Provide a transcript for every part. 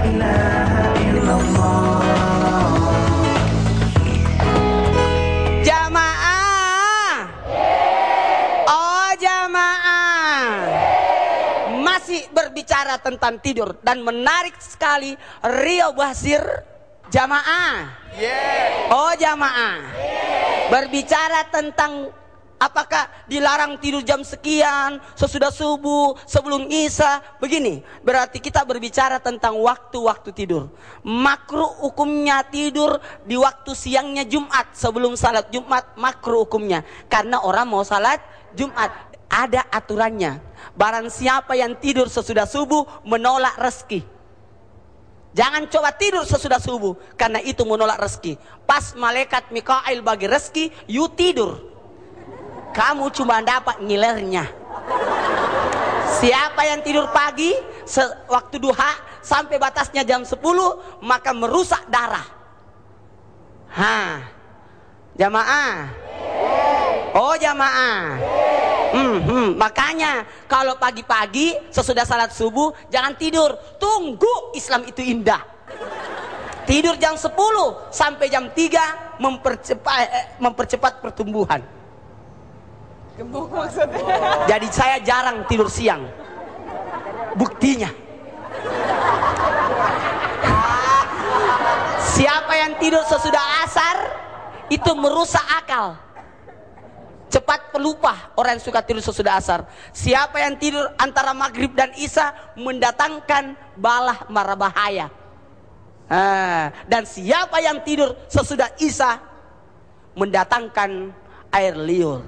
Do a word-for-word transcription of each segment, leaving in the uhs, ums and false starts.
ilaha illallah. Jamaah, oh jamaah, masih berbicara tentang tidur dan menarik sekali Rio Basir. Jamaah, oh jamaah, berbicara tentang apakah dilarang tidur jam sekian, sesudah subuh, sebelum isya. Begini, berarti kita berbicara tentang waktu-waktu tidur. Makruh hukumnya tidur di waktu siangnya Jumat, sebelum salat Jumat, makruh hukumnya. Karena orang mau salat Jumat, ada aturannya. Barang siapa yang tidur sesudah subuh menolak rezeki. Jangan coba tidur sesudah subuh, karena itu menolak rezeki. Pas malaikat Mikail bagi rezeki, you tidur, kamu cuma dapat ngilernya. Siapa yang tidur pagi waktu duha sampai batasnya jam sepuluh, maka merusak darah. Ha, jamaah, oh jamaah. Hmm, hmm. Makanya kalau pagi-pagi sesudah salat subuh jangan tidur, tunggu. Islam itu indah. Tidur jam sepuluh sampai jam tiga mempercepat, eh, mempercepat pertumbuhan. Gemuk maksudnya. Jadi saya jarang tidur siang. Buktinya, siapa yang tidur sesudah asar itu merusak akal, cepat pelupa. Orang yang suka tidur sesudah asar. Siapa yang tidur antara maghrib dan isya mendatangkan balah mara bahaya. Ah, dan siapa yang tidur sesudah isya mendatangkan air liur.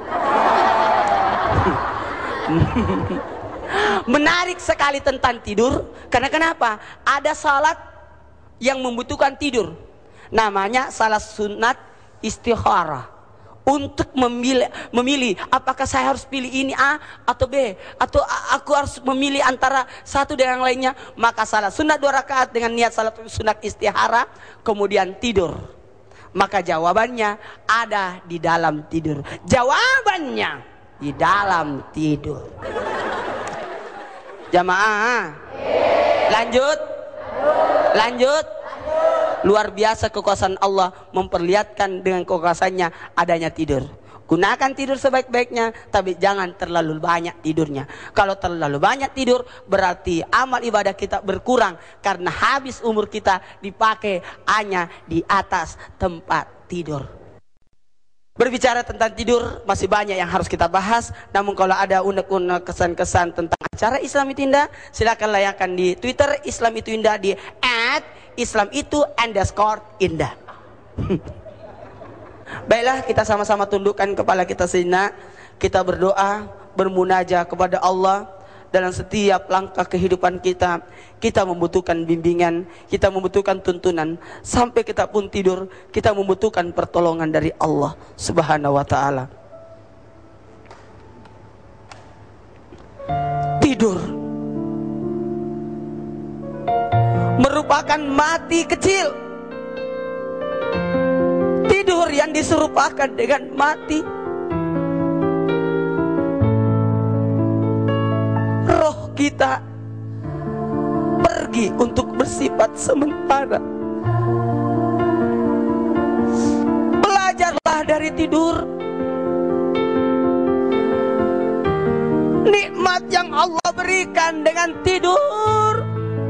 Menarik sekali tentang tidur. Karena kenapa? Ada salat yang membutuhkan tidur, namanya salat sunat istikharah. Untuk memilih, memilih apakah saya harus pilih ini A atau B, atau aku harus memilih antara satu dengan yang lainnya. Maka salat sunat dua rakaat dengan niat salat sunat istihara, kemudian tidur. Maka jawabannya ada di dalam tidur. Jawabannya di dalam tidur. Jamaah, lanjut, lanjut. Luar biasa kekuasaan Allah memperlihatkan dengan kekuasaannya adanya tidur. Gunakan tidur sebaik-baiknya, tapi jangan terlalu banyak tidurnya. Kalau terlalu banyak tidur berarti amal ibadah kita berkurang, karena habis umur kita dipakai hanya di atas tempat tidur. Berbicara tentang tidur masih banyak yang harus kita bahas. Namun kalau ada unek-unek kesan-kesan tentang acara Islam Itu Indah, silakan layangkan di Twitter Islam Itu Indah di at Islam itu underscore indah. Baiklah, kita sama-sama tundukkan kepala kita sejenak. Kita berdoa, bermunajat kepada Allah. Dalam setiap langkah kehidupan kita, kita membutuhkan bimbingan, kita membutuhkan tuntunan. Sampai kita pun tidur, kita membutuhkan pertolongan dari Allah Subhanahu wa ta'ala. Tidur merupakan mati kecil. Tidur yang diserupakan dengan mati. Roh kita pergi untuk bersifat sementara. Belajarlah dari tidur. Nikmat yang Allah berikan dengan tidur.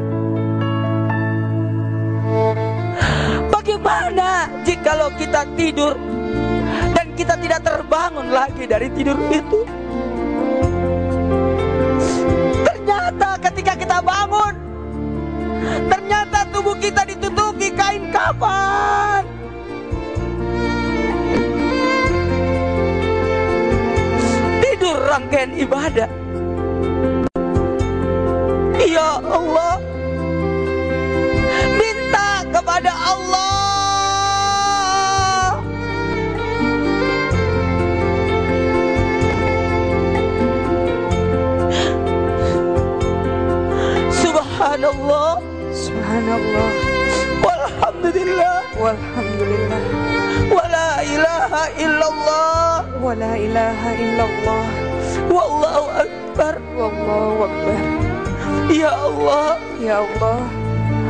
Bagaimana jikalau kita tidur dan kita tidak terbangun lagi dari tidur itu? Ternyata ketika kita bangun, ternyata tubuh kita ditutupi kain kafan. Tidur rangkaian ibadah. Ya Allah, minta kepada Allah. Subhanallah, Subhanallah, walhamdulillah, walhamdulillah, wala ilaha illallah, wala ilaha illallah, wallahu akbar, wallahu akbar. ya Allah, Ya Allah,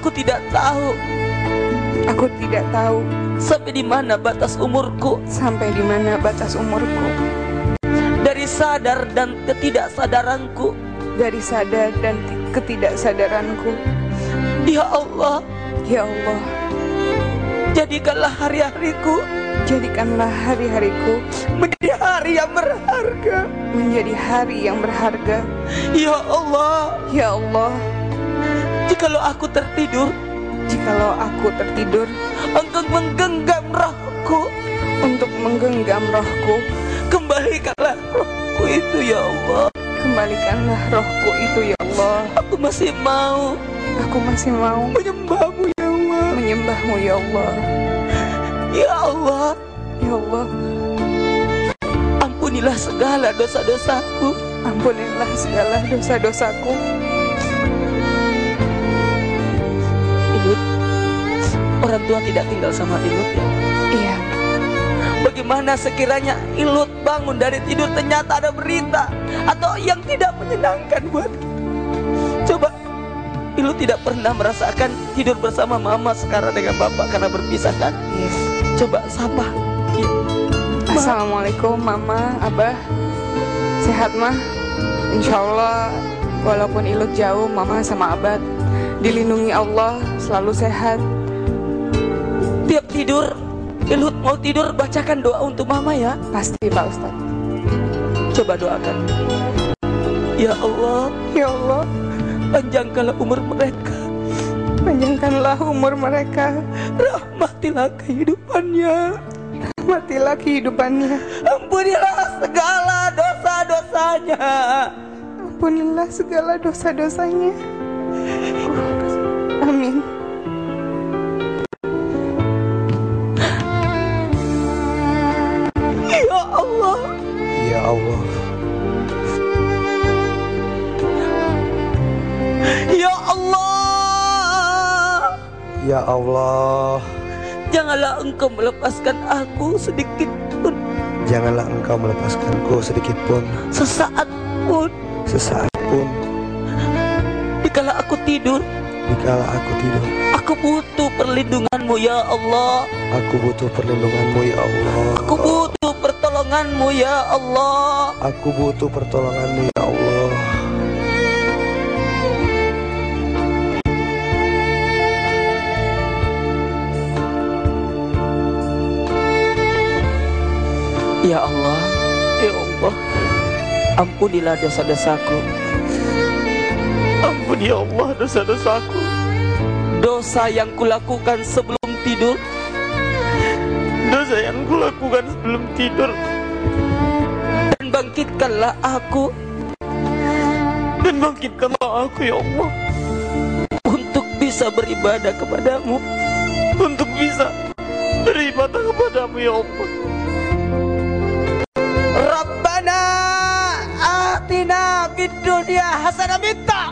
Aku tidak tahu. Aku tidak tahu Sampai di mana batas umurku. sampai di mana batas umurku. Dari sadar dan ketidaksadaranku. Dari sadar dan ketidaksadaranku. Ya Allah, Ya Allah, jadikanlah hari-hariku jadikanlah hari-hariku menjadi hari yang berharga. menjadi hari yang berharga. Ya Allah, Ya Allah, jikalau aku tertidur, jikalau aku tertidur, Engkau menggenggam rohku, untuk menggenggam rohku, kembalikanlah rohku itu ya Allah. kembalikanlah rohku itu ya Allah. Aku masih mau Aku masih mau menyembahmu ya Allah. menyembahmu ya Allah. Ya Allah, Ya Allah, ampunilah segala dosa-dosaku. ampunilah segala dosa-dosaku. Ilut, orang tua tidak tinggal sama Ilut ya. Iya, Bagaimana sekiranya Ilut bangun dari tidur ternyata ada berita atau yang tidak menyenangkan buat kita. Coba Ilut tidak pernah merasakan tidur bersama mama sekarang dengan bapak karena berpisah kan? iya. Coba sapa. Ya. Assalamualaikum Mama, Abah. Sehat mah? Insya Allah walaupun Ilut jauh, Mama sama Abah dilindungi Allah, selalu sehat. Tiap tidur Ilut mau tidur bacakan doa untuk mama ya. Pasti Pak Ustadz. Coba doakan. Ya Allah, Ya Allah, panjangkanlah umur mereka, panjangkanlah umur mereka, rahmatilah kehidupannya, matilah kehidupannya, ampunilah segala dosa-dosanya. ampunilah segala dosa-dosanya. Amin. Ya Allah, Ya Allah, ya Allah, Ya Allah, janganlah Engkau melepaskan aku sedikit pun, janganlah Engkau melepaskanku sedikit pun, sesaat pun. sesaat pun. Dikala aku tidur, Dikala aku tidur, aku butuh perlindungan-Mu ya Allah. aku butuh perlindungan-Mu ya Allah. Aku butuh pertolongan-Mu ya Allah. Aku butuh pertolongan-Mu ya Allah. Ya Allah, ya Allah, ampunilah dosa-dosaku. Ampuni ya Allah dosa-dosaku. Dosa yang kulakukan sebelum tidur, dosa yang kulakukan sebelum tidur. Dan bangkitkanlah aku, dan bangkitkanlah aku ya Allah, untuk bisa beribadah kepadamu, untuk bisa beribadah kepadamu ya Allah. Rabbana atina fid dunya hasanah, minta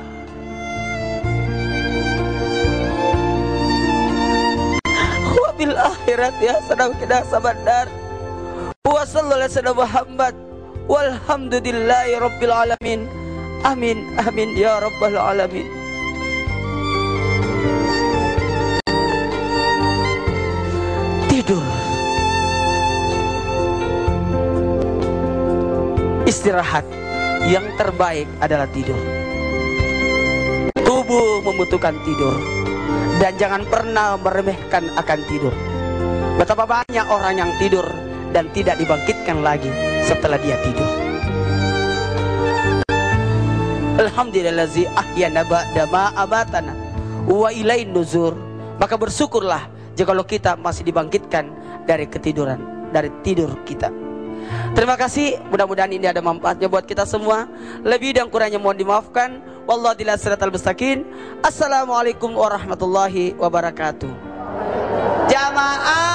wa bil akhirati hasanah wa qina azabannar. Wa sallallahu alaihi wasallam Muhammad walhamdulillahi rabbil alamin. Amin amin ya rabbal alamin. Tidur, istirahat yang terbaik adalah tidur. Tubuh membutuhkan tidur, dan jangan pernah meremehkan akan tidur. Betapa banyak orang yang tidur dan tidak dibangkitkan lagi setelah dia tidur. Alhamdulillazi ahyana ba'da ma amatana wa ilain nuzur. Maka bersyukurlah jikalau kita masih dibangkitkan dari ketiduran, dari tidur kita. Terima kasih, mudah-mudahan ini ada manfaatnya buat kita semua. Lebih dan kurangnya mohon dimaafkan. Wallahu a'lam bishawab. Assalamualaikum warahmatullahi wabarakatuh. Jamaah